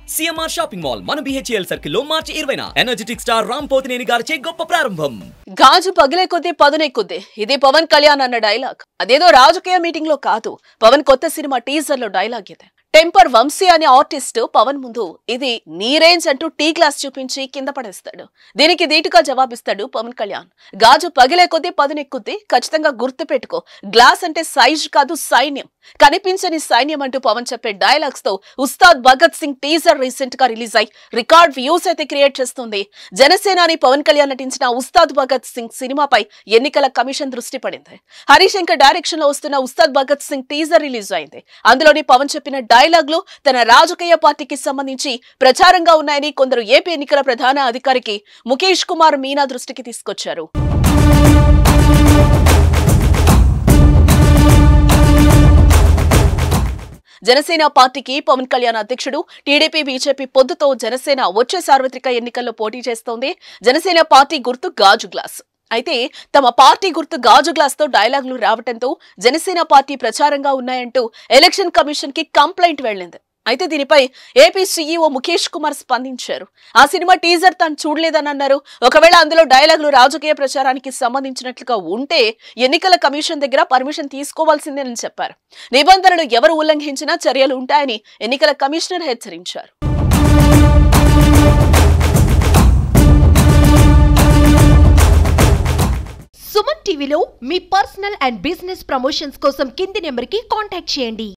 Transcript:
CMR shopping mall మన BHEL circle లో మార్చి 20న ఎనర్జెటిక్ స్టార్ రామ్ పోతినేని గారిచే గొప్ప ప్రారంభం. గాజు పగిలే కొద్దీ పదునెక్కుద్ది. ఇది పవన్ కళ్యాణ్ అన్న డైలాగ్. అదేదో రాజకీయ మీటింగ్ లో కాదు, పవన్ కొత్త సినిమా టీజర్ లో డైలాగ్ ఇది. టెంపర్ వంశీ అనే ఆర్టిస్ట్ పవన్ ముందు ఇది నీ రేంజ్ అంటూ టీ గ్లాస్ చూపించి కింద పడేస్తాడు. దీనికి ధీటుగా జవాబిస్తాడు పవన్ కళ్యాణ్. గాజు పగిలే కొద్దీ పదునెక్కుద్ది, ఖచ్చితంగా గుర్తు పెట్టుకో, గ్లాస్ అంటే సైజ్ కాదు సైన్యం, కనిపించని సైన్యం అంటూ పవన్ చెప్పే డైలాగ్స్ తో ఉస్తాద్ భగత్ సింగ్ టీజర్ రీసెంట్ గా రిలీజ్ అయి రికార్డ్ వ్యూస్ అయితే క్రియేట్ చేస్తుంది. జనసేనాని పవన్ కళ్యాణ్ నటించిన ఉస్తాద్ భగత్ సింగ్ సినిమాపై ఎన్నికల కమిషన్ దృష్టి పడింది. హరిశంకర్ డైరెక్షన్ లో వస్తున్న ఉస్తాద్ భగత్ సింగ్ టీజర్ రిలీజ్ అయింది. అందులోని పవన్ చెప్పిన డైలాగ్లు తన రాజకీయ పార్టీకి సంబంధించి ప్రచారంగా ఉన్నాయని కొందరు ఏపీ ఎన్నికల ప్రధాన అధికారికి ముఖేష్ కుమార్ మీనా దృష్టికి తీసుకొచ్చారు. జనసేన పార్టీకి పవన్ కళ్యాణ్ అధ్యక్షుడు, టీడీపీ బీజేపీ పొద్దుతో జనసేన వచ్చే సార్వత్రిక ఎన్నికల్లో పోటీ చేస్తోంది. జనసేన పార్టీ గుర్తు గాజు గ్లాస్. అయితే తమ పార్టీ గుర్తు గాజు గ్లాస్ తో డైలాగులు రావడంతో జనసేన పార్టీ ప్రచారంగా ఉన్నాయంటూ ఎలక్షన్ కమిషన్ కి కంప్లైంట్ వెళ్లింది. అయితే దీనిపై ఏపీ సీఈఓ ముఖేష్ కుమార్ స్పందించారు. ఆ సినిమా టీజర్ తాను చూడలేదని అన్నారు. ఒకవేళ అందులో డైలాగులు రాజకీయ ప్రచారానికి సంబంధించినట్లుగా ఉంటే ఎన్నికల కమిషన్ దగ్గర పర్మిషన్ తీసుకోవాల్సిందేనని చెప్పారు. నిబంధనలు ఎవరు ఉల్లంఘించినా చర్యలు ఉంటాయని ఎన్నికల కమిషనర్ హెచ్చరించారు. సుమన్ టీవీలో మీ పర్సనల్ అండ్ బిజినెస్ ప్రమోషన్స్ కోసం కింది నెంబర్కి కాంటాక్ట్ చేయండి.